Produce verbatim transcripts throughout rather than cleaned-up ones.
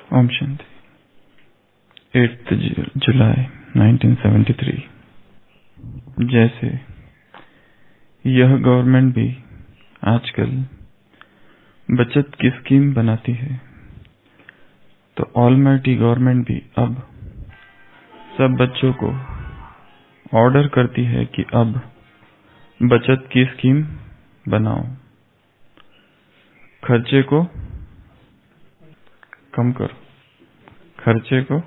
ओम शांति। Eighth July nineteen seventy three. जैसे यह गवर्नमेंट भी आजकल बचत की स्कीम बनाती है, तो ऑलमाइटी गवर्नमेंट भी अब सब बच्चों को ऑर्डर करती है कि अब बचत की स्कीम बनाओ, खर्चे को कम करो, खर्चे को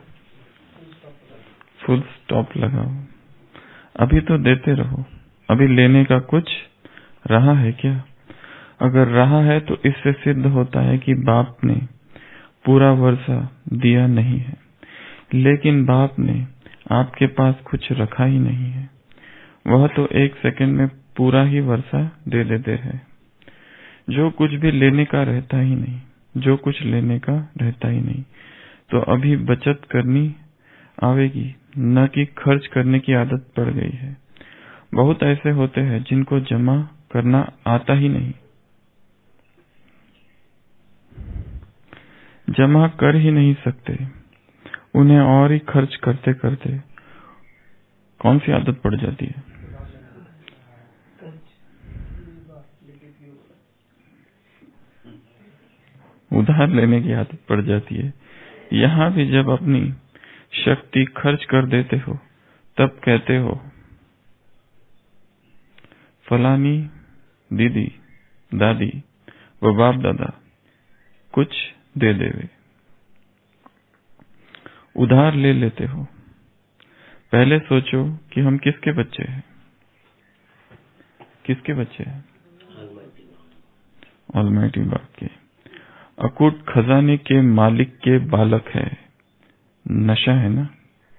फुल स्टॉप लगाओ। अभी तो देते रहो, अभी लेने का कुछ रहा है क्या? अगर रहा है तो इससे सिद्ध होता है कि बाप ने पूरा वर्षा दिया नहीं है, लेकिन बाप ने आपके पास कुछ रखा ही नहीं है। वह तो एक सेकंड में पूरा ही वर्षा दे देते हैं। जो कुछ भी लेने का रहता ही नहीं, जो कुछ लेने का रहता ही नहीं। तो अभी बचत करनी आवेगी, न कि खर्च करने की आदत पड़ गई है। बहुत ऐसे होते हैं जिनको जमा करना आता ही नहीं, जमा कर ही नहीं सकते। उन्हें और ही खर्च करते करते कौन सी आदत पड़ जाती है? उधार लेने की आदत पड़ जाती है। यहाँ भी जब अपनी शक्ति खर्च कर देते हो, तब कहते हो फलानी दीदी दादी व बाप दादा कुछ दे देवे। उधार ले लेते हो। पहले सोचो कि हम किसके बच्चे हैं? किसके बच्चे हैं? ऑलमाइटी बाप के। अकूट खजाने के मालिक के बालक है। नशा है ना?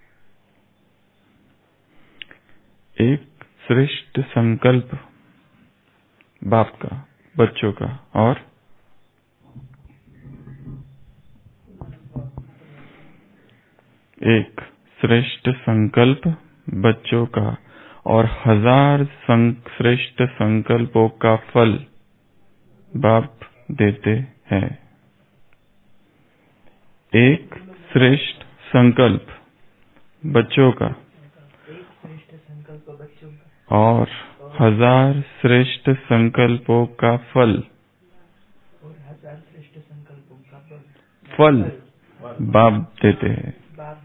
एक श्रेष्ठ संकल्प बाप का, बच्चों का, और एक श्रेष्ठ संकल्प बच्चों का और हजार श्रेष्ठ संकल्पों का फल बाप देते हैं। एक श्रेष्ठ संकल्प बच्चों का और हजार श्रेष्ठ संकल्पों का फल फल बाप देते हैं।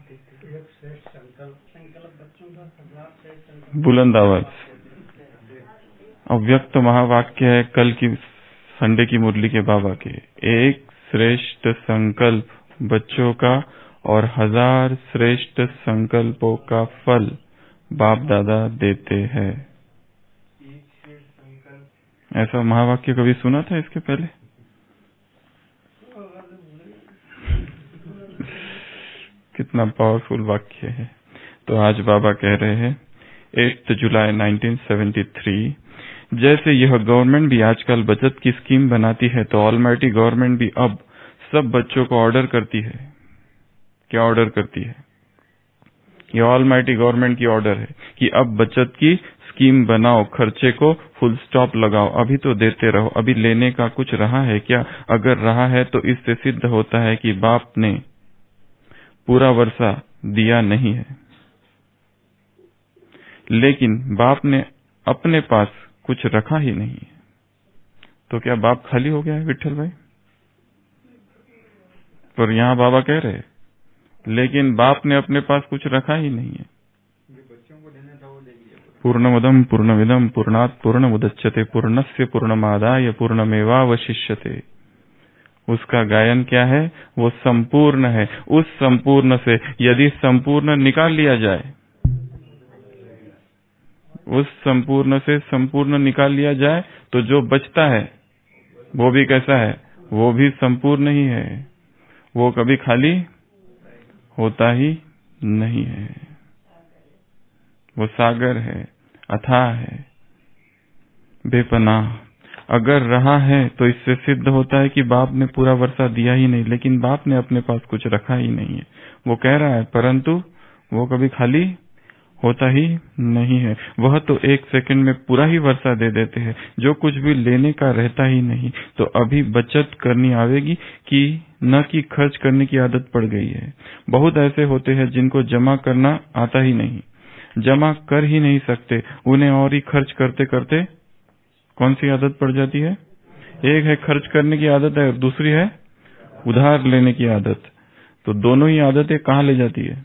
बुलंद आवाज। अव्यक्त महावाक्य है कल की संडे की मुरली के बाबा के। एक श्रेष्ठ संकल्प बच्चों का और हजार श्रेष्ठ संकल्पों का फल बाप दादा देते हैं। ऐसा महावाक्य कभी सुना था इसके पहले? कितना पावरफुल वाक्य है। तो आज बाबा कह रहे हैं eighth July nineteen seventy three. जैसे यह गवर्नमेंट भी आजकल बचत की स्कीम बनाती है, तो ऑलमाइटी गवर्नमेंट भी अब सब बच्चों को ऑर्डर करती है। क्या ऑर्डर करती है? ये ऑलमाइटी गवर्नमेंट की ऑर्डर है कि अब बचत की स्कीम बनाओ, खर्चे को फुल स्टॉप लगाओ। अभी तो देते रहो, अभी लेने का कुछ रहा है क्या? अगर रहा है तो इससे सिद्ध होता है कि बाप ने पूरा वर्षा दिया नहीं है, लेकिन बाप ने अपने पास कुछ रखा ही नहीं है। तो क्या बाप खाली हो गया है विठल भाई? पर यहाँ बाबा कह रहे लेकिन बाप ने अपने पास कुछ रखा ही नहीं है। पूर्णमदम पूर्णमिदम पूर्णात् पूर्णमुदच्यते पूर्णस्य पूर्णमादाय पूर्णमेवावशिष्यते। उसका गायन क्या है? वो संपूर्ण है। उस संपूर्ण से यदि संपूर्ण निकाल लिया जाए, उस संपूर्ण से संपूर्ण निकाल लिया जाए, तो जो बचता है वो भी कैसा है? वो भी संपूर्ण ही है। वो कभी खाली होता ही नहीं है। वो सागर है, अथाह है, बेपनाह। अगर रहा है तो इससे सिद्ध होता है कि बाप ने पूरा वर्षा दिया ही नहीं, लेकिन बाप ने अपने पास कुछ रखा ही नहीं है। वो कह रहा है, परंतु वो कभी खाली होता ही नहीं है। वह तो एक सेकंड में पूरा ही वर्षा दे देते हैं। जो कुछ भी लेने का रहता ही नहीं। तो अभी बचत करनी आवेगी कि न कि खर्च करने की आदत पड़ गई है। बहुत ऐसे होते हैं जिनको जमा करना आता ही नहीं, जमा कर ही नहीं सकते, उन्हें और ही खर्च करते करते कौन सी आदत पड़ जाती है? एक है खर्च करने की आदत है और दूसरी है उधार लेने की आदत। तो दोनों ही आदतें कहाँ ले जाती है?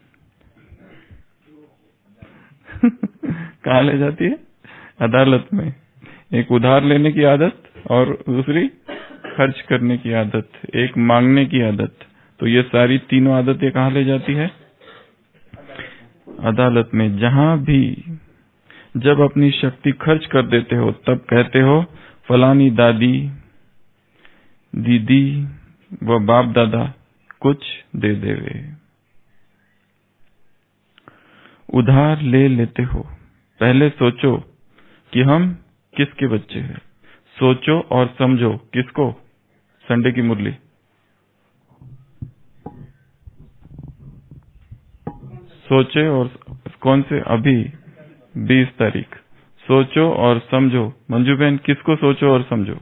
कहाँ ले जाती है? अदालत में। एक उधार लेने की आदत और दूसरी खर्च करने की आदत, एक मांगने की आदत। तो ये सारी तीनों आदतें कहाँ ले जाती है? अदालत में। जहां भी जब अपनी शक्ति खर्च कर देते हो तब कहते हो फलानी दादी, दीदी व बाप दादा कुछ दे देवे। उधार ले लेते हो। पहले सोचो कि हम किसके बच्चे हैं। सोचो और समझो। किसको? संडे की मुरली। सोचे और कौन से? अभी बीस तारीख। सोचो और समझो। मंजू बहन, किसको सोचो और समझो?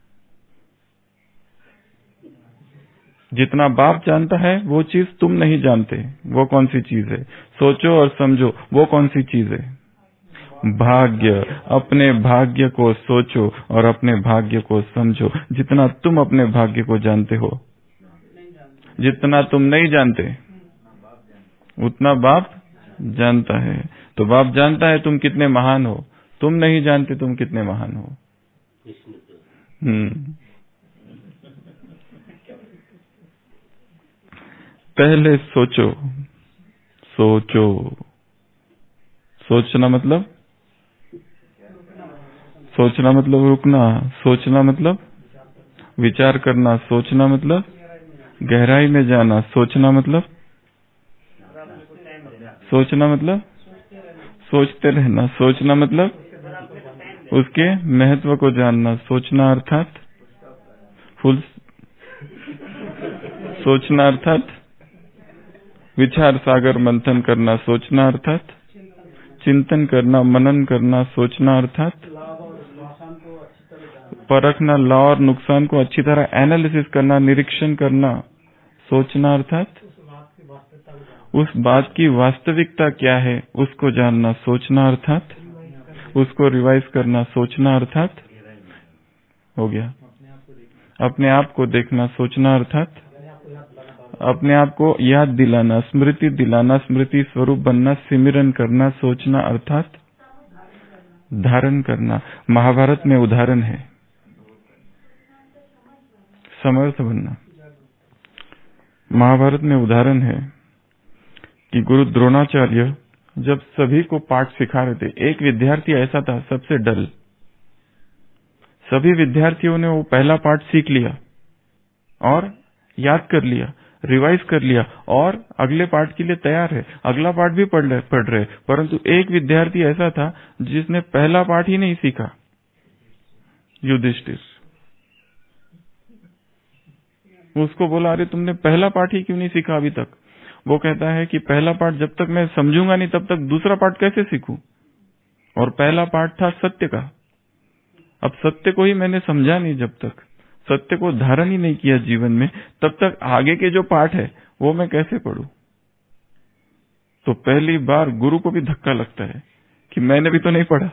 जितना बाप जानता है वो चीज तुम नहीं जानते, वो कौन सी चीज है? सोचो और समझो, वो कौन सी चीज है? भाग्य। अपने भाग्य को सोचो और अपने भाग्य को समझो। जितना तुम अपने भाग्य को जानते हो, जितना तुम नहीं जानते उतना बाप जानता है। तो बाप जानता है तुम कितने महान हो, तुम नहीं जानते तुम कितने महान हो। हम्म पहले सोचो। सोचो। सोचना मतलब सोचना मतलब रुकना। सोचना मतलब विचार करना। सोचना मतलब गहराई में जाना। सोचना मतलब सोचना मतलब सोचते रहना। सोचना मतलब उसके महत्व को जानना। सोचना अर्थात फुल सोचना अर्थात विचार सागर मंथन करना। सोचना अर्थात चिंतन करना, मनन करना। सोचना अर्थात परखना, लाभ और नुकसान को अच्छी तरह एनालिसिस करना, निरीक्षण करना। सोचना अर्थात उस बात की वास्तविकता क्या है उसको जानना। सोचना अर्थात उसको रिवाइज करना। सोचना अर्थात हो गया अपने आप को देखना। सोचना अर्थात अपने आप को याद दिलाना, स्मृति दिलाना, स्मृति स्वरूप बनना, सिमरन करना। सोचना अर्थात धारण करना। महाभारत में उदाहरण है समर्थ बनना। महाभारत में उदाहरण है कि गुरु द्रोणाचार्य जब सभी को पाठ सिखा रहे थे, एक विद्यार्थी ऐसा था सबसे डल। सभी विद्यार्थियों ने वो पहला पाठ सीख लिया और याद कर लिया, रिवाइज कर लिया और अगले पाठ के लिए तैयार है, अगला पाठ भी पढ़ रहे पढ़ रहे परंतु एक विद्यार्थी ऐसा था जिसने पहला पाठ ही नहीं सीखा। युधिष्ठिर। उसको बोला, अरे तुमने पहला पाठ ही क्यों नहीं सीखा अभी तक? वो कहता है कि पहला पाठ जब तक मैं समझूंगा नहीं तब तक दूसरा पाठ कैसे सीखूं? और पहला पाठ था सत्य का। अब सत्य को ही मैंने समझा नहीं, जब तक सत्य को धारण ही नहीं किया जीवन में, तब तक आगे के जो पाठ है वो मैं कैसे पढ़ूं? तो पहली बार गुरु को भी धक्का लगता है कि मैंने भी तो नहीं पढ़ा।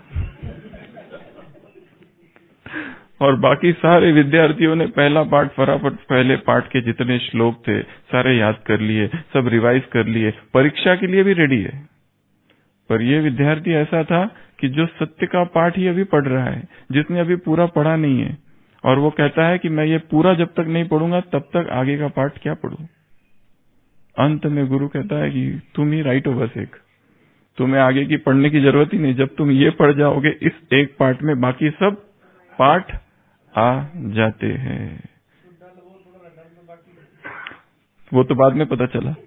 और बाकी सारे विद्यार्थियों ने पहला पाठ फटाफट, पहले पाठ के जितने श्लोक थे सारे याद कर लिए, सब रिवाइज कर लिए, परीक्षा के लिए भी रेडी है। पर ये विद्यार्थी ऐसा था कि जो सत्य का पाठ ही अभी पढ़ रहा है, जिसने अभी पूरा पढ़ा नहीं है, और वो कहता है कि मैं ये पूरा जब तक नहीं पढ़ूंगा तब तक आगे का पाठ क्या पढ़ूं। अंत में गुरु कहता है कि तुम ही राइट हो, बस एक तुम्हें आगे की पढ़ने की जरूरत ही नहीं। जब तुम ये पढ़ जाओगे इस एक पाठ में, बाकी सब पाठ आ जाते हैं। वो तो बाद में पता चला।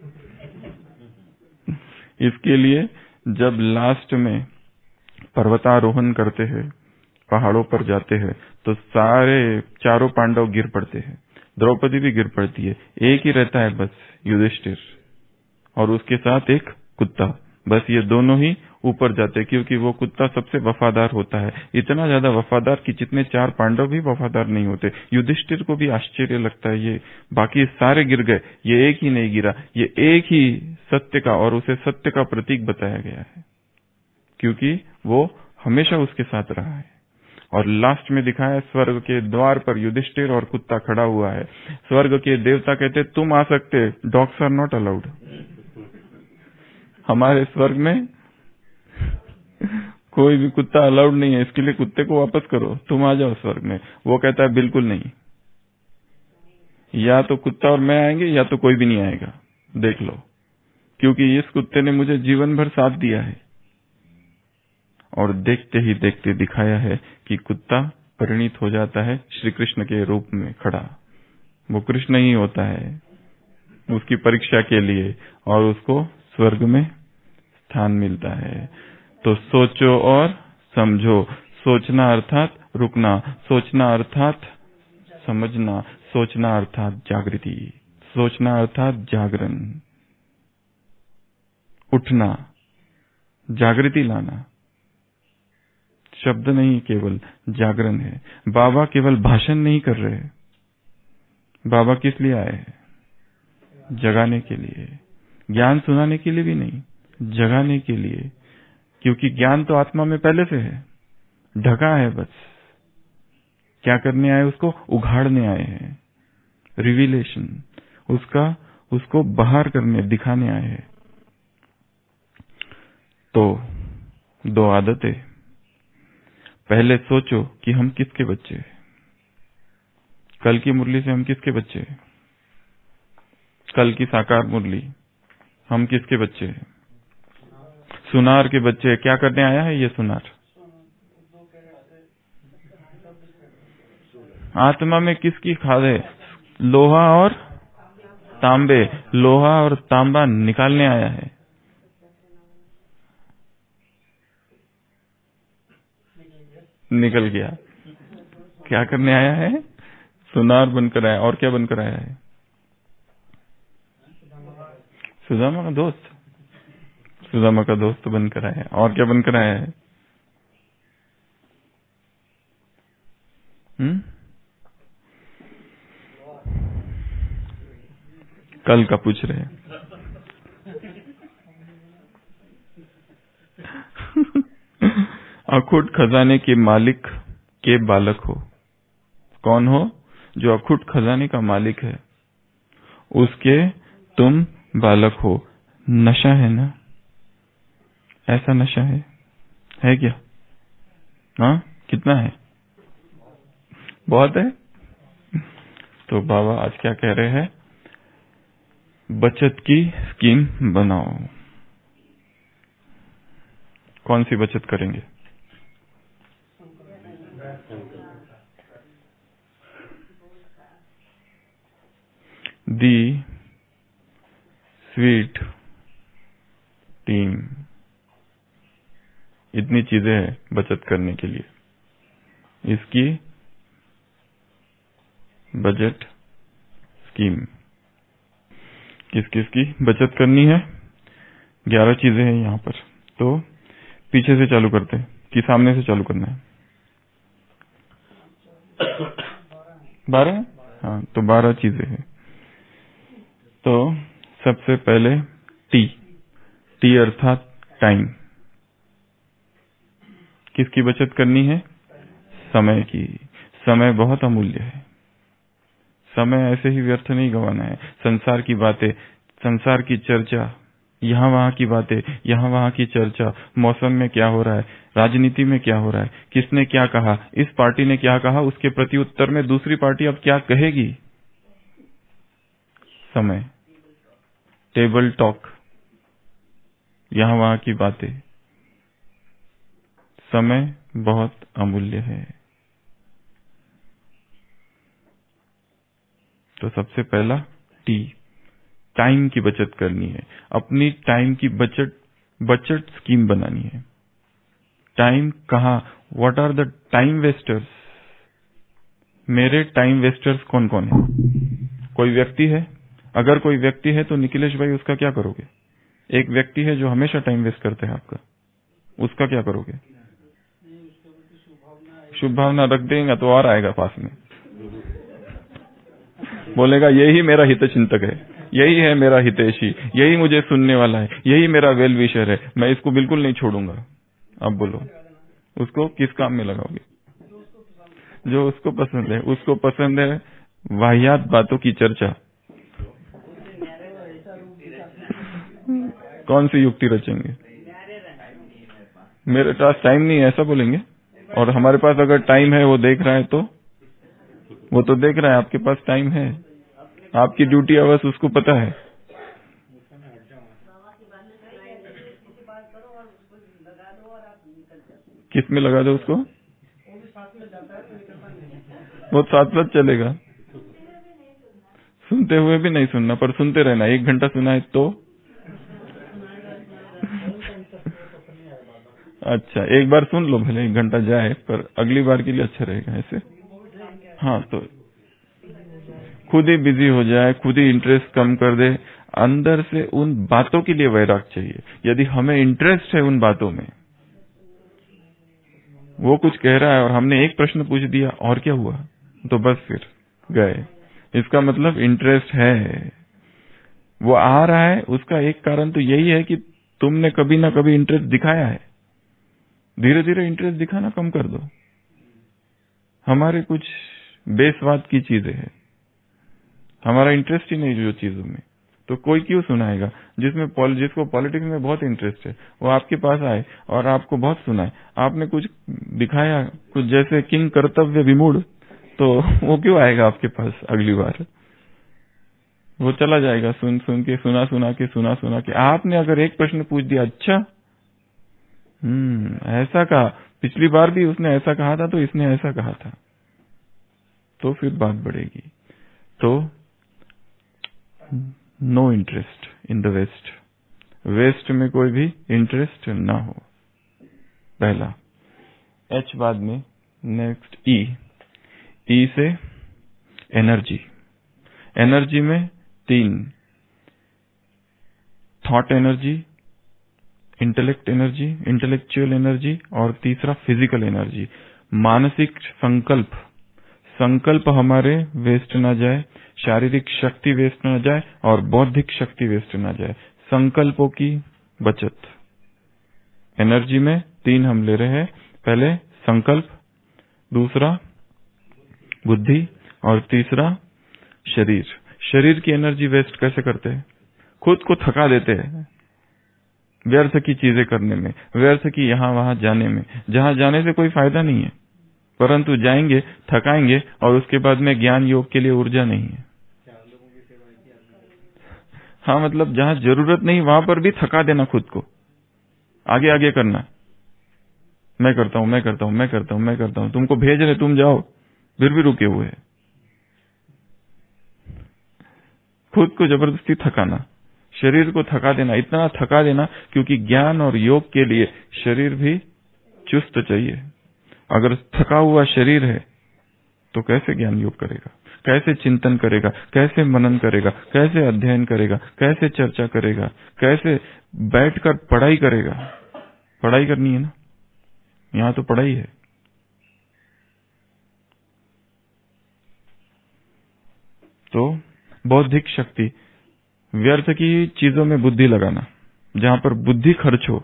इसके लिए जब लास्ट में पर्वतारोहण करते हैं, पहाड़ों पर जाते हैं, तो सारे चारों पांडव गिर पड़ते हैं, द्रौपदी भी गिर पड़ती है, एक ही रहता है बस, युधिष्ठिर, और उसके साथ एक कुत्ता। बस ये दोनों ही ऊपर जाते, क्योंकि वो कुत्ता सबसे वफादार होता है, इतना ज्यादा वफादार कि जितने चार पांडव भी वफादार नहीं होते। युधिष्ठिर को भी आश्चर्य लगता है, ये बाकी सारे गिर गए, ये एक ही नहीं गिरा। ये एक ही सत्य का, और उसे सत्य का प्रतीक बताया गया है, क्योंकि वो हमेशा उसके साथ रहा है। और लास्ट में दिखाया, स्वर्ग के द्वार पर युधिष्ठिर और कुत्ता खड़ा हुआ है। स्वर्ग के देवता कहते तुम आ सकते, डॉग्स आर नॉट अलाउड। हमारे स्वर्ग में कोई भी कुत्ता अलाउड नहीं है, इसके लिए कुत्ते को वापस करो, तुम आ जाओ स्वर्ग में। वो कहता है बिल्कुल नहीं, या तो कुत्ता और मैं आएंगे या तो कोई भी नहीं आएगा, देख लो, क्योंकि इस कुत्ते ने मुझे जीवन भर साथ दिया है। और देखते ही देखते दिखाया है कि कुत्ता परिणित हो जाता है श्री कृष्ण के रूप में खड़ा। वो कृष्ण ही होता है उसकी परीक्षा के लिए, और उसको स्वर्ग में स्थान मिलता है। तो सोचो और समझो। सोचना अर्थात रुकना, सोचना अर्थात समझना, सोचना अर्थात जागृति, सोचना अर्थात जागरण, उठना, जागृति लाना। शब्द नहीं, केवल जागरण है। बाबा केवल भाषण नहीं कर रहे। बाबा किस लिए आए हैं? जगाने के लिए। ज्ञान सुनाने के लिए भी नहीं, जगाने के लिए, क्योंकि ज्ञान तो आत्मा में पहले से है, ढका है। बस क्या करने आए? उसको उघाड़ने आए हैं। रिविलेशन, उसका उसको बाहर करने, दिखाने आए हैं। तो दो आदतें। पहले सोचो कि हम किसके बच्चे हैं। कल की मुरली से हम किसके बच्चे हैं? कल की साकार मुरली, हम किसके बच्चे हैं? सुनार के बच्चे। क्या करने आया है ये सुनार? आत्मा में किसकी खाद है? लोहा और तांबे। लोहा और तांबा निकालने आया है। निकल गया। क्या करने आया है? सुनार बनकर आया। और क्या बनकर आया है? सुदामा का दोस्त। सुदामा का दोस्त बनकर आया है। और क्या बनकर आया है? हम्म कल का पूछ रहे हैं। अखुट खजाने के मालिक के बालक हो। कौन हो? जो अखुट खजाने का मालिक है, उसके तुम बालक हो। नशा है ना? ऐसा नशा है है क्या? हाँ, कितना है? बहुत है। तो बाबा आज क्या कह रहे हैं? बचत की स्कीम बनाओ। कौन सी बचत करेंगे? The sweet team. इतनी चीजें हैं बचत करने के लिए। इसकी बजट स्कीम। किस किस की बचत करनी है? ग्यारह चीजें हैं यहाँ पर। तो पीछे से चालू करते हैं कि सामने से चालू करना है? बारह। हाँ, तो बारह चीजें हैं। तो सबसे पहले टी। टी अर्थात टाइम। किसकी बचत करनी है? समय की। समय बहुत अमूल्य है। समय ऐसे ही व्यर्थ नहीं गंवाना है। संसार की बातें, संसार की चर्चा, यहाँ वहाँ की बातें, यहाँ वहाँ की चर्चा, मौसम में क्या हो रहा है, राजनीति में क्या हो रहा है, किसने क्या कहा, इस पार्टी ने क्या कहा, उसके प्रति उत्तर में दूसरी पार्टी अब क्या कहेगी। समय, टेबल टॉक, यहाँ वहाँ की बातें। समय बहुत अमूल्य है। तो सबसे पहला टी, टाइम की बचत करनी है। अपनी टाइम की बचत बचत स्कीम बनानी है। टाइम कहाँ? What are the time wasters? मेरे टाइम वेस्टर्स कौन कौन है? कोई व्यक्ति है? अगर कोई व्यक्ति है तो निखिलेश भाई उसका क्या करोगे? एक व्यक्ति है जो हमेशा टाइम वेस्ट करता है आपका, उसका क्या करोगे? शुभ भावना रख देगा तो और आएगा पास में, बोलेगा यही मेरा हित चिंतक है, यही है मेरा हितैषी, यही मुझे सुनने वाला है, यही मेरा वेल विशर है, मैं इसको बिल्कुल नहीं छोड़ूंगा। अब बोलो उसको किस काम में लगाओगे? जो उसको पसंद है। उसको पसंद है वाहियात बातों की चर्चा। कौन सी युक्ति रचेंगे? मेरे पास टाइम नहीं है ऐसा बोलेंगे, और हमारे पास अगर टाइम है, वो देख रहा है तो वो तो देख रहा है, आपके पास टाइम है, आपकी ड्यूटी आवर्स उसको पता है। किस में लगा दो उसको? वो साथ साथ चलेगा, सुनते हुए भी नहीं सुनना, पर सुनते रहना। एक घंटा सुना है तो अच्छा, एक बार सुन लो, भले एक घंटा जाए, पर अगली बार के लिए अच्छा रहेगा ऐसे। हाँ, तो खुद ही बिजी हो जाए, खुद ही इंटरेस्ट कम कर दे। अंदर से उन बातों के लिए वैराग चाहिए। यदि हमें इंटरेस्ट है उन बातों में, वो कुछ कह रहा है और हमने एक प्रश्न पूछ दिया और क्या हुआ, तो बस फिर गए। इसका मतलब इंटरेस्ट है, वो आ रहा है। उसका एक कारण तो यही है कि तुमने कभी ना कभी इंटरेस्ट दिखाया है। धीरे धीरे इंटरेस्ट दिखाना कम कर दो। हमारे कुछ बेस्वाद की चीजें हैं, हमारा इंटरेस्ट ही नहीं जो चीजों में, तो कोई क्यों सुनाएगा? जिसमें जिसको पॉलिटिक्स में बहुत इंटरेस्ट है, वो आपके पास आए और आपको बहुत सुनाए, आपने कुछ दिखाया, कुछ जैसे किंग कर्तव्य विमूढ़, तो वो क्यों आएगा आपके पास अगली बार? वो चला जाएगा सुन सुन के, सुना सुना के, सुना सुना के। आपने अगर एक प्रश्न पूछ दिया, अच्छा हम्म ऐसा कहा, पिछली बार भी उसने ऐसा कहा था, तो इसने ऐसा कहा था, तो फिर बात बढ़ेगी। तो no interest in the waste, waste में कोई भी इंटरेस्ट ना हो, पहला। एच बाद में, नेक्स्ट ई। ई से एनर्जी। एनर्जी में तीन, thought energy, intellect energy, intellectual energy, और तीसरा फिजिकल एनर्जी, मानसिक संकल्प। संकल्प हमारे वेस्ट ना जाए, शारीरिक शक्ति वेस्ट ना जाए, और बौद्धिक शक्ति वेस्ट ना जाए। संकल्पों की बचत। एनर्जी में तीन हम ले रहे हैं, पहले संकल्प, दूसरा बुद्धि, और तीसरा शरीर। शरीर की एनर्जी वेस्ट कैसे करते हैं? खुद को थका देते हैं व्यर्थ की चीजें करने में, व्यर्थ की यहां वहां जाने में, जहां जाने से कोई फायदा नहीं है, परंतु जाएंगे, थकाएंगे, और उसके बाद में ज्ञान योग के लिए ऊर्जा नहीं है। हाँ, मतलब जहां जरूरत नहीं वहां पर भी थका देना खुद को, आगे आगे करना, मैं करता हूं, मैं करता हूं, मैं करता हूं, मैं करता हूं, तुमको भेज रहे, तुम जाओ, फिर भी रुके हुए हैं। खुद को जबरदस्ती थकाना, शरीर को थका देना, इतना थका देना, क्योंकि ज्ञान और योग के लिए शरीर भी चुस्त चाहिए। अगर थका हुआ शरीर है तो कैसे ज्ञान योग करेगा, कैसे चिंतन करेगा, कैसे मनन करेगा, कैसे अध्ययन करेगा, कैसे चर्चा करेगा, कैसे बैठकर पढ़ाई करेगा? पढ़ाई करनी है ना, यहां तो पढ़ाई है। तो बौद्धिक शक्ति, व्यर्थ की चीजों में बुद्धि लगाना, जहां पर बुद्धि खर्च हो,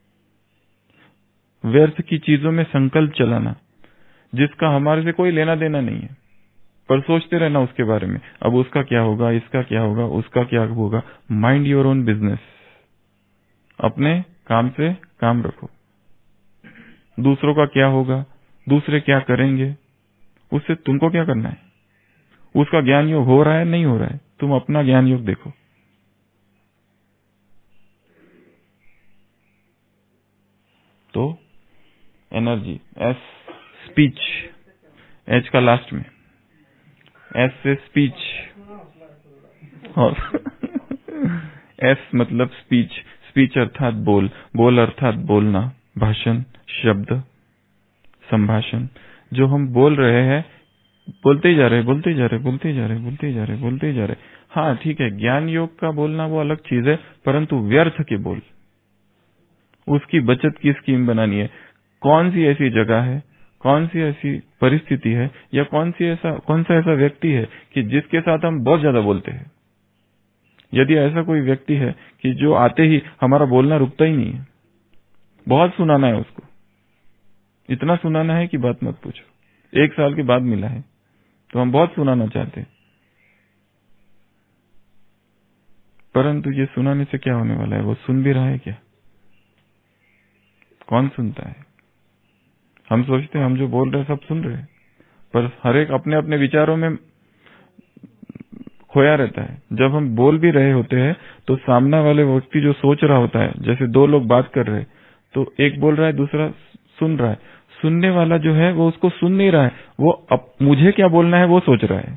व्यर्थ की चीजों में संकल्प चलाना, जिसका हमारे से कोई लेना देना नहीं है, पर सोचते रहना उसके बारे में, अब उसका क्या होगा, इसका क्या होगा, उसका क्या होगा। माइंड योर ओन बिजनेस, अपने काम से काम रखो। दूसरों का क्या होगा, दूसरे क्या करेंगे, उससे तुमको क्या करना है? उसका ज्ञान योग हो रहा है, नहीं हो रहा है, तुम अपना ज्ञान योग देखो। तो एनर्जी, एस स्पीच, एच का लास्ट में, एस से स्पीच, और एस मतलब स्पीच। स्पीच अर्थात बोल, बोल अर्थात बोलना, भाषण, शब्द, संभाषण। जो हम बोल रहे हैं बोलते ही जा रहे बोलते ही जा रहे बोलते ही जा रहे बोलते ही जा रहे बोलते ही जा रहे हाँ ठीक है, ज्ञान योग का बोलना वो अलग चीज है, परंतु व्यर्थ के बोल, उसकी बचत की स्कीम बनानी है। कौन सी ऐसी जगह है, कौन सी ऐसी परिस्थिति है, या कौन सी ऐसा कौन सा ऐसा व्यक्ति है कि जिसके साथ हम बहुत ज्यादा बोलते हैं। यदि ऐसा कोई व्यक्ति है कि जो आते ही हमारा बोलना रुकता ही नहीं है, बहुत सुनाना है उसको, इतना सुनाना है कि बात मत पूछो। एक साल के बाद मिला है तो हम बहुत सुनाना चाहते हैं, परंतु ये सुनाने से क्या होने वाला है? वो सुन भी रहा है क्या? कौन सुनता है? हम सोचते हैं हम जो बोल रहे हैं सब सुन रहे हैं, पर हर एक अपने अपने विचारों में खोया रहता है। जब हम बोल भी रहे होते हैं तो सामने वाले व्यक्ति जो सोच रहा होता है, जैसे दो लोग बात कर रहे हैं तो एक बोल रहा है दूसरा सुन रहा है, सुनने वाला जो है वो उसको सुन नहीं रहा है, वो अब मुझे क्या बोलना है वो सोच रहा है।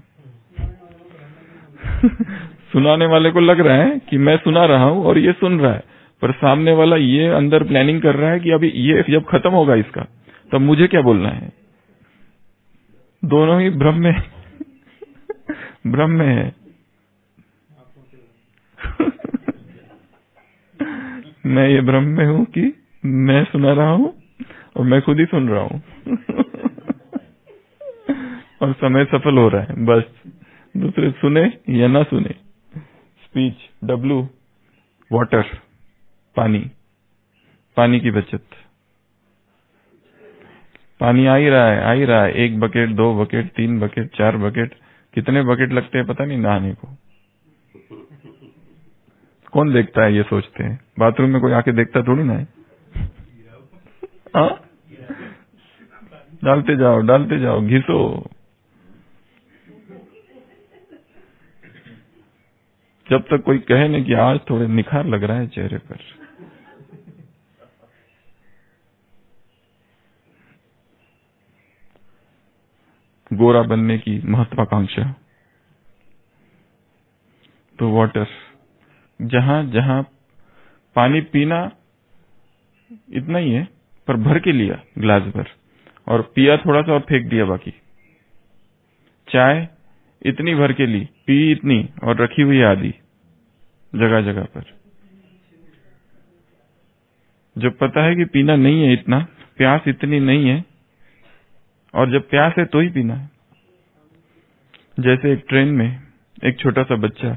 सुनाने वाले को लग रहा है कि मैं सुना रहा हूं और ये सुन रहा है, पर सामने वाला ये अंदर प्लानिंग कर रहा है कि अभी ये जब खत्म होगा इसका तब मुझे क्या बोलना है। दोनों ही भ्रम में भ्रम में है। मैं ये भ्रम में हूं कि मैं सुना रहा हूं और मैं खुद ही सुन रहा हूं और समय सफल हो रहा है, बस दूसरे सुने या ना सुने। स्पीच, डब्लू, वाटर, पानी, पानी की बचत। पानी आ ही रहा है, आ ही रहा है, एक बकेट, दो बकेट, तीन बकेट, चार बकेट, कितने बकेट लगते हैं पता नहीं नहाने को। कौन देखता है? ये सोचते हैं। बाथरूम में कोई आके देखता थोड़ी ना है। हाँ, डालते जाओ डालते जाओ, घिसो। जब तक कोई कहे नहीं कि आज थोड़े निखार लग रहा है चेहरे पर। गोरा बनने की महत्वाकांक्षा। तो वाटर, जहां जहां पानी पीना इतना ही है, पर भर के लिया ग्लास भर और पिया थोड़ा सा और फेंक दिया बाकी। चाय इतनी भर के ली, पी इतनी और रखी हुई आधी जगह जगह पर। जब पता है कि पीना नहीं है इतना, प्यास इतनी नहीं है, और जब प्यास है तो ही पीना है। जैसे एक ट्रेन में एक छोटा सा बच्चा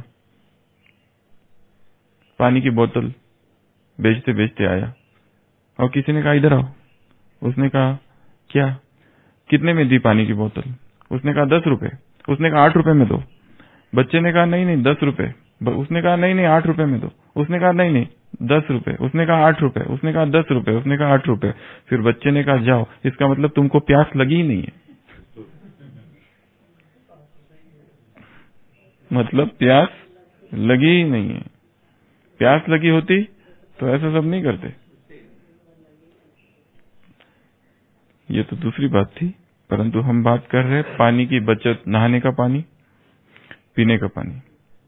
पानी की बोतल बेचते बेचते आया और किसी ने कहा इधर आओ। उसने कहा क्या? कितने में दी पानी की बोतल? उसने कहा दस रुपए। उसने कहा आठ रुपए में दो। बच्चे ने कहा नहीं नहीं दस रुपए। उसने कहा नहीं नहीं आठ रुपए में दो। उसने कहा नहीं नहीं दस रुपए। उसने कहा आठ रुपए। उसने कहा दस रुपए। उसने कहा आठ रुपए। फिर बच्चे ने कहा जाओ, इसका मतलब तुमको प्यास लगी ही नहीं है। मतलब प्यास लगी ही नहीं है। प्यास लगी होती तो ऐसा सब नहीं करते। ये तो दूसरी बात थी, परंतु हम बात कर रहे हैं पानी की बचत। नहाने का पानी, पीने का पानी,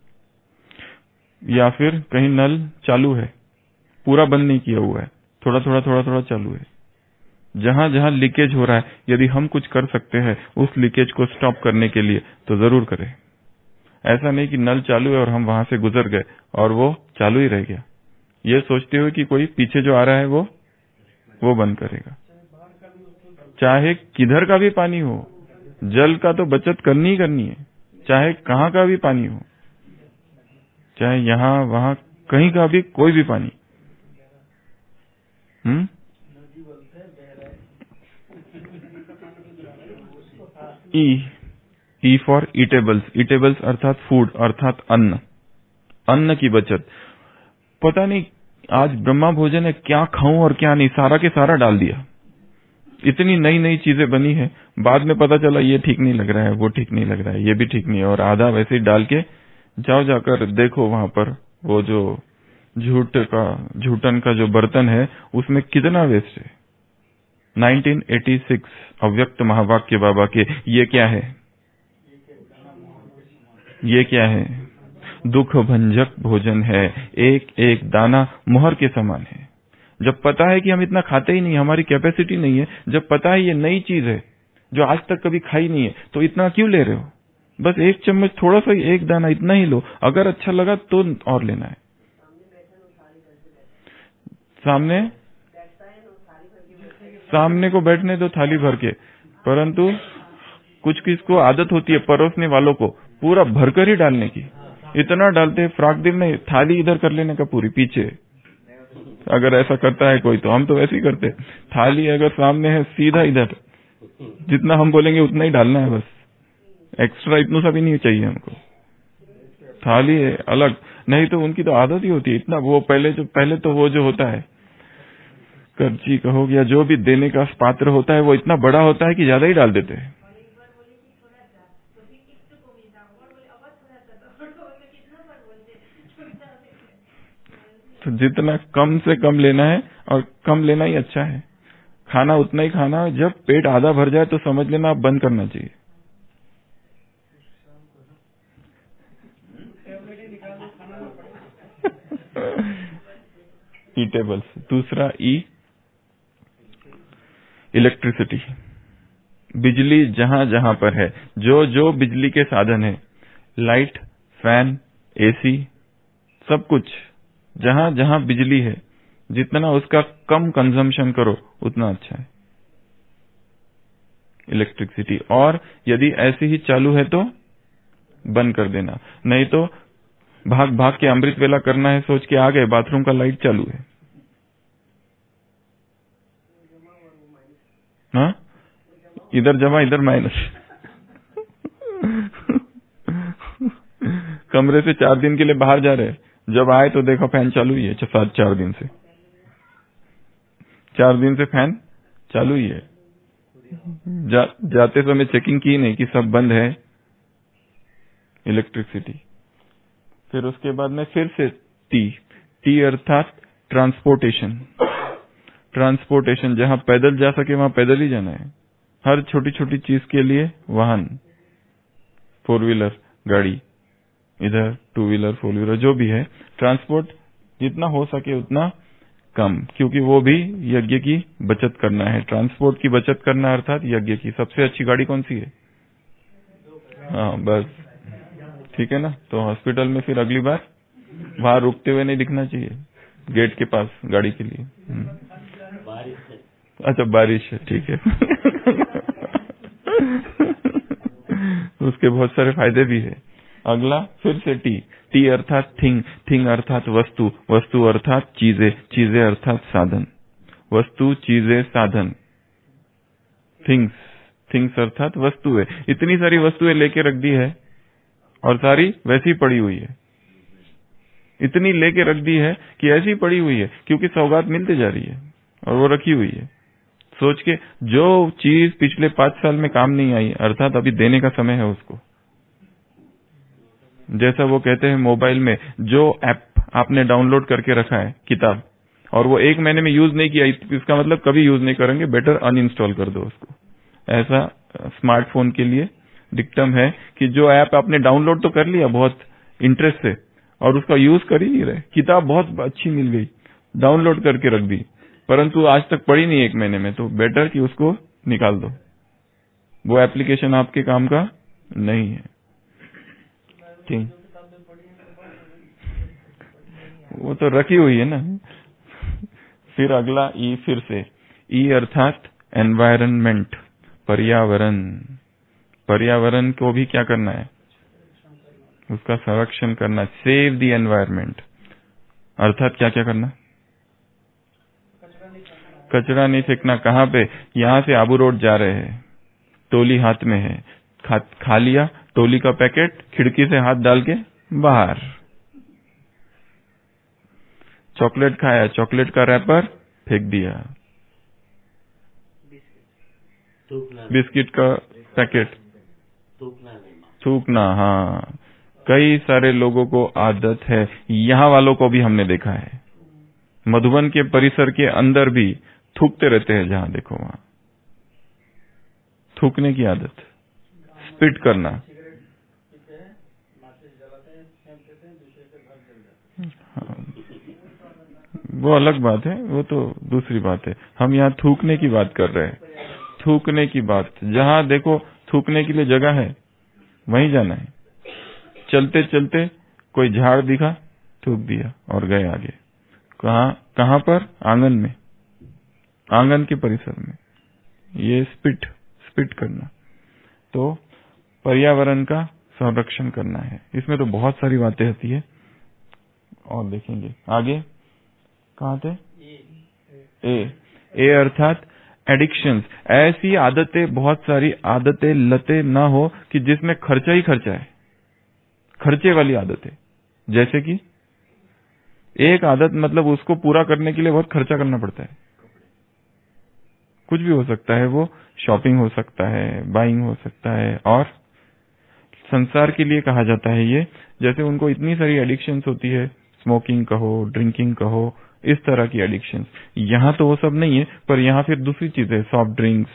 या फिर कहीं नल चालू है, पूरा बंद नहीं किया हुआ है, थोड़ा थोड़ा थोड़ा थोड़ा चालू है। जहां जहां लीकेज हो रहा है, यदि हम कुछ कर सकते हैं उस लीकेज को स्टॉप करने के लिए तो जरूर करें। ऐसा नहीं कि नल चालू है और हम वहां से गुजर गए और वो चालू ही रह गया, ये सोचते हुए कि कोई पीछे जो आ रहा है वो वो बंद करेगा। चाहे किधर का भी पानी हो, जल का तो बचत करनी ही करनी है। चाहे कहाँ का भी पानी हो, चाहे यहाँ वहां कहीं का भी कोई भी पानी। Hmm E E for eatables. Eatables अर्थात फूड, अर्थात अन्न। अन्न की बचत। पता नहीं आज ब्रह्मा भोजन है, क्या खाऊं और क्या नहीं, सारा के सारा डाल दिया। इतनी नई नई चीजें बनी है, बाद में पता चला ये ठीक नहीं लग रहा है, वो ठीक नहीं लग रहा है, ये भी ठीक नहीं है, और आधा वैसे ही डाल के जाओ जाकर देखो वहां पर वो जो झूठ का झूठन का जो बर्तन है उसमें कितना वेस्ट है। नाइनटीन एटी सिक्स अव्यक्त महावाक्य बाबा के, ये क्या है, ये क्या है? दुख भंजक भोजन है, एक एक दाना मोहर के समान है। जब पता है कि हम इतना खाते ही नहीं, हमारी कैपेसिटी नहीं है, जब पता है ये नई चीज है, जो आज तक कभी खाई नहीं है, तो इतना क्यों ले रहे हो? बस एक चम्मच, थोड़ा सा, एक दाना, इतना ही लो। अगर अच्छा लगा तो और लेना है। सामने सामने को बैठने दो थाली भर के, परंतु कुछ किसको आदत होती है परोसने वालों को पूरा भरकर ही डालने की। इतना डालते हैं, फ्राक दिल में थाली इधर कर लेने का पूरी पीछे। अगर ऐसा करता है कोई तो हम तो वैसे ही करते। थाली अगर सामने है सीधा इधर, जितना हम बोलेंगे उतना ही डालना है, बस एक्स्ट्रा इतना सा भी नहीं चाहिए हमको। थाली है अलग, नहीं तो उनकी तो आदत ही होती है इतना। वो पहले जो पहले तो वो जो होता है कर्ची कहो या जो भी देने का पात्र होता है वो इतना बड़ा होता है कि ज्यादा ही डाल देते हैं। तो जितना कम से कम लेना है, और कम लेना ही अच्छा है। खाना उतना ही खाना, जब पेट आधा भर जाए तो समझ लेना आप बंद करना चाहिए। ईटेबल्स। दूसरा ई इलेक्ट्रिसिटी। बिजली जहां जहां पर है, जो जो बिजली के साधन है, लाइट, फैन, एसी, सब कुछ, जहां जहां बिजली है, जितना उसका कम कंजम्पशन करो उतना अच्छा है इलेक्ट्रिसिटी। और यदि ऐसे ही चालू है तो बंद कर देना, नहीं तो भाग भाग के अमृत वेला करना है सोच के आ गए, बाथरूम का लाइट चालू है, हाँ, इधर जमा इधर माइनस। कमरे से चार दिन के लिए बाहर जा रहे, जब आए तो देखो फैन चालू ही है। सात चार दिन से चार दिन से फैन चालू ही है। जा, जाते समय चेकिंग की नहीं कि सब बंद है। इलेक्ट्रिसिटी। फिर उसके बाद में फिर से टी टी अर्थात ट्रांसपोर्टेशन। ट्रांसपोर्टेशन, जहां पैदल जा सके वहां पैदल ही जाना है। हर छोटी छोटी चीज के लिए वाहन, फोर व्हीलर गाड़ी, इधर टू व्हीलर फोर व्हीलर जो भी है, ट्रांसपोर्ट जितना हो सके उतना कम, क्योंकि वो भी यज्ञ की बचत करना है। ट्रांसपोर्ट की बचत करना अर्थात यज्ञ की। सबसे अच्छी गाड़ी कौन सी है? हाँ बस ठीक है ना। तो हॉस्पिटल में फिर अगली बार वहां रुकते हुए नहीं दिखना चाहिए, गेट के पास गाड़ी के लिए। अच्छा बारिश है, ठीक है। उसके बहुत सारे फायदे भी है। अगला फिर से टी टी अर्थात थिंग थिंग अर्थात वस्तु वस्तु अर्थात चीजें चीजें अर्थात साधन वस्तु चीजें साधन थिंग्स थिंग्स अर्थात वस्तुएं। इतनी सारी वस्तुएं लेके रख दी है और सारी वैसी पड़ी हुई है। इतनी लेके रख दी है कि ऐसी पड़ी हुई है क्योंकि सौगात मिलती जा रही है और वो रखी हुई है। सोच के जो चीज पिछले पांच साल में काम नहीं आई अर्थात अभी देने का समय है उसको। जैसा वो कहते हैं मोबाइल में जो ऐप आपने डाउनलोड करके रखा है किताब, और वो एक महीने में यूज नहीं किया, इसका मतलब कभी यूज नहीं करेंगे, बेटर अनइंस्टॉल कर दो उसको। ऐसा स्मार्टफोन के लिए डिक्टम है कि जो ऐप आपने डाउनलोड तो कर लिया बहुत इंटरेस्ट से और उसका यूज कर ही नहीं रहे। किताब बहुत अच्छी मिल गई, डाउनलोड करके रख दी, परंतु आज तक पढ़ी नहीं एक महीने में, तो बेटर कि उसको निकाल दो। वो एप्लीकेशन आपके काम का नहीं है। ठीक, वो तो रखी हुई है ना। फिर अगला ई फिर से ई अर्थात एनवायरनमेंट, पर्यावरण। पर्यावरण को भी क्या करना है? उसका संरक्षण करना। सेव द एनवायरनमेंट अर्थात क्या क्या करना? कचरा नहीं फेंकना। कहाँ पे? यहाँ से आबू रोड जा रहे हैं, टोली हाथ में है, खा, खा लिया टोली का पैकेट, खिड़की से हाथ डाल के बाहर। चॉकलेट खाया, चॉकलेट का रैपर फेंक दिया, बिस्किट का पैकेट थूकना। हाँ, कई सारे लोगों को आदत है, यहाँ वालों को भी हमने देखा है, मधुबन के परिसर के अंदर भी थूकते रहते हैं, जहां देखो वहां थूकने की आदत, स्पिट करना। हाँ, वो अलग बात है, वो तो दूसरी बात है। हम यहाँ थूकने की बात कर रहे हैं। थूकने की बात, जहां देखो थूकने के लिए जगह है वहीं जाना है। चलते चलते कोई झाड़ दिखा, थूक दिया और गए आगे। कहां कहां पर? आंगन में, आंगन के परिसर में। ये स्पिट स्पिट करना। तो पर्यावरण का संरक्षण करना है। इसमें तो बहुत सारी बातें होती है और देखेंगे आगे। कहां थे? ए ए अर्थात एडिक्शंस। ऐसी आदतें, बहुत सारी आदतें, लतें ना हो कि जिसमें खर्चा ही खर्चा है, खर्चे वाली आदतें। जैसे कि एक आदत, मतलब उसको पूरा करने के लिए बहुत खर्चा करना पड़ता है। कुछ भी हो सकता है, वो शॉपिंग हो सकता है, बाइंग हो सकता है, और संसार के लिए कहा जाता है ये। जैसे उनको इतनी सारी एडिक्शंस होती है, स्मोकिंग कहो, ड्रिंकिंग कहो, इस तरह की एडिक्शंस। यहाँ तो वो सब नहीं है, पर यहाँ फिर दूसरी चीजें, सॉफ्ट ड्रिंक्स,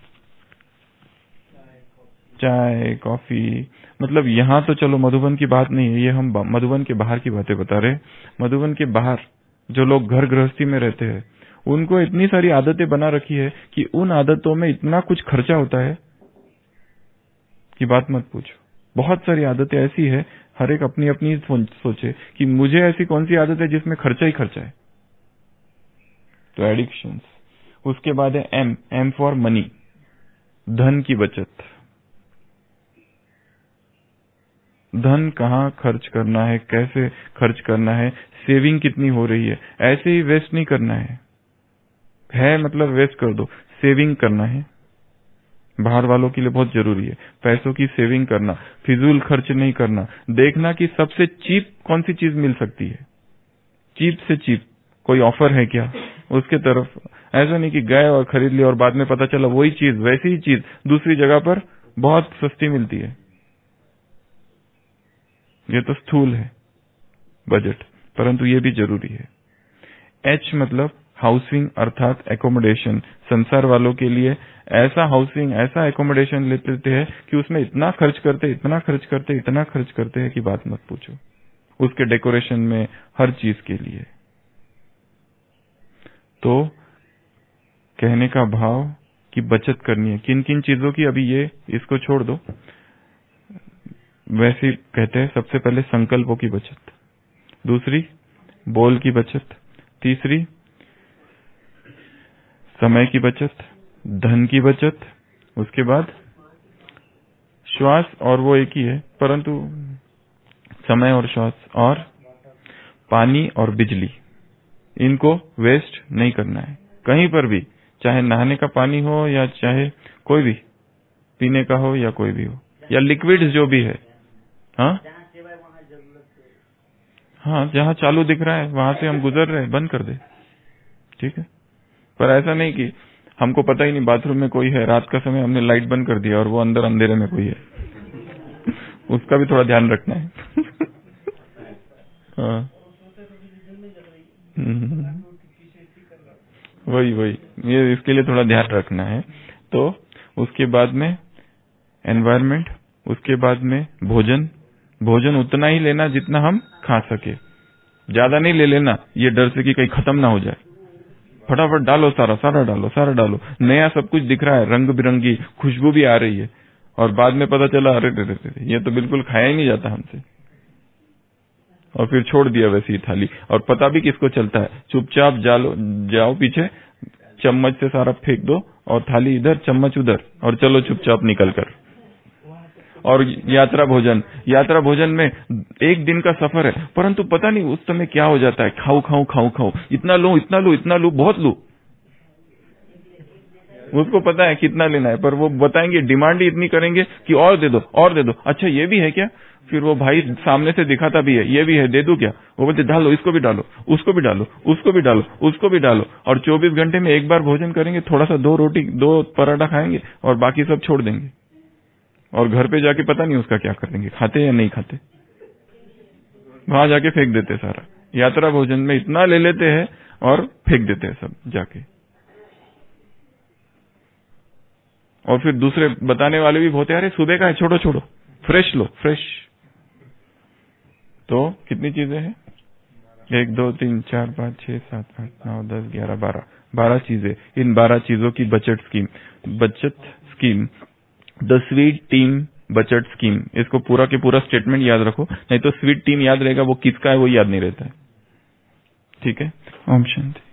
चाय, कॉफी, मतलब यहाँ तो चलो मधुबन की बात नहीं है, ये हम मधुबन के बाहर की बातें बता रहे। मधुबन के बाहर जो लोग घर गृहस्थी में रहते हैं, उनको इतनी सारी आदतें बना रखी है कि उन आदतों में इतना कुछ खर्चा होता है कि बात मत पूछो। बहुत सारी आदतें ऐसी है, हर एक अपनी अपनी सोचे कि मुझे ऐसी कौन सी आदत है जिसमें खर्चा ही खर्चा है। तो एडिक्शंस। उसके बाद है एम एम फॉर मनी, धन की बचत। धन कहाँ खर्च करना है, कैसे खर्च करना है, सेविंग कितनी हो रही है। ऐसे ही वेस्ट नहीं करना है, है मतलब वेस्ट कर दो। सेविंग करना है, बाहर वालों के लिए बहुत जरूरी है। पैसों की सेविंग करना, फिजूल खर्च नहीं करना। देखना कि सबसे चीप कौन सी चीज मिल सकती है, चीप से चीप कोई ऑफर है क्या, उसके तरफ। ऐसा नहीं कि गए और खरीद लिया और बाद में पता चला वही चीज, वैसी ही चीज दूसरी जगह पर बहुत सस्ती मिलती है। ये तो स्थूल है बजट, परंतु ये भी जरूरी है। एच मतलब हाउसिंग अर्थात एकोमोडेशन। संसार वालों के लिए ऐसा हाउसिंग, ऐसा एकोमोडेशन लेते हैं कि उसमें इतना खर्च करते इतना खर्च करते इतना खर्च करते हैं कि बात मत पूछो। उसके डेकोरेशन में, हर चीज के लिए। तो कहने का भाव कि बचत करनी है। किन किन चीजों की? अभी ये इसको छोड़ दो, वैसे कहते हैं सबसे पहले संकल्पों की बचत, दूसरी बोल की बचत, तीसरी समय की बचत, धन की बचत, उसके बाद श्वास, और वो एक ही है परंतु समय और श्वास, और पानी और बिजली। इनको वेस्ट नहीं करना है कहीं पर भी, चाहे नहाने का पानी हो या चाहे कोई भी पीने का हो या कोई भी हो, या लिक्विड्स जो भी है। हाँ हाँ, जहाँ चालू दिख रहा है वहां से हम गुजर रहे हैं, बंद कर दे, ठीक है। पर ऐसा नहीं कि हमको पता ही नहीं बाथरूम में कोई है, रात का समय हमने लाइट बंद कर दिया और वो अंदर अंधेरे में कोई है। उसका भी थोड़ा ध्यान रखना है। हाँ, वही वही ये इसके लिए थोड़ा ध्यान रखना है। तो उसके बाद में एनवायरमेंट, उसके बाद में भोजन। भोजन उतना ही लेना जितना हम खा सके, ज्यादा नहीं ले लेना, ये डर से कि कहीं खत्म ना हो जाए। फटाफट डालो, सारा सारा डालो, सारा डालो। नया सब कुछ दिख रहा है, रंग बिरंगी खुशबू भी आ रही है, और बाद में पता चला अरे रे रे ये तो बिल्कुल खाया ही नहीं जाता हमसे, और फिर छोड़ दिया वैसी थाली। और पता भी किसको चलता है, चुपचाप जालो जाओ पीछे, चम्मच से सारा फेंक दो, और थाली इधर चम्मच उधर, और चलो चुपचाप निकल कर। और यात्रा भोजन, यात्रा भोजन में एक दिन का सफर है, परंतु पता नहीं उस समय क्या हो जाता है, खाऊ खाऊ खाऊ खाऊ, इतना लो इतना लो इतना लो, बहुत लो। उसको पता है कितना लेना है, पर वो बताएंगे, डिमांड ही इतनी करेंगे कि और दे दो और दे दो। अच्छा ये भी है क्या? फिर वो भाई सामने से दिखाता भी है, ये भी है, दे दूं क्या? वो बोलते डालो, इसको भी डालो, उसको भी डालो, उसको भी डालो, उसको भी डालो। और चौबीस घंटे में एक बार भोजन करेंगे, थोड़ा सा दो रोटी दो पराठा खाएंगे और बाकी सब छोड़ देंगे, और घर पे जाके पता नहीं उसका क्या कर देंगे, खाते या नहीं खाते, वहां जाके फेंक देते सारा। यात्रा भोजन में इतना ले लेते हैं और फेंक देते हैं सब जाके। और फिर दूसरे बताने वाले भी बहुत है, अरे सुबह का है, छोड़ो छोड़ो, फ्रेश लो फ्रेश। तो कितनी चीजें हैं? एक दो तीन चार पाँच छह सात आठ नौ दस ग्यारह बारह बारह चीजें। इन बारह चीजों की बचत स्कीम, बचत स्कीम द स्वीट टीम बचत स्कीम। इसको पूरा के पूरा स्टेटमेंट याद रखो, नहीं तो स्वीट टीम याद रहेगा, वो किसका है वो याद नहीं रहता है। ठीक है। ओम शांति।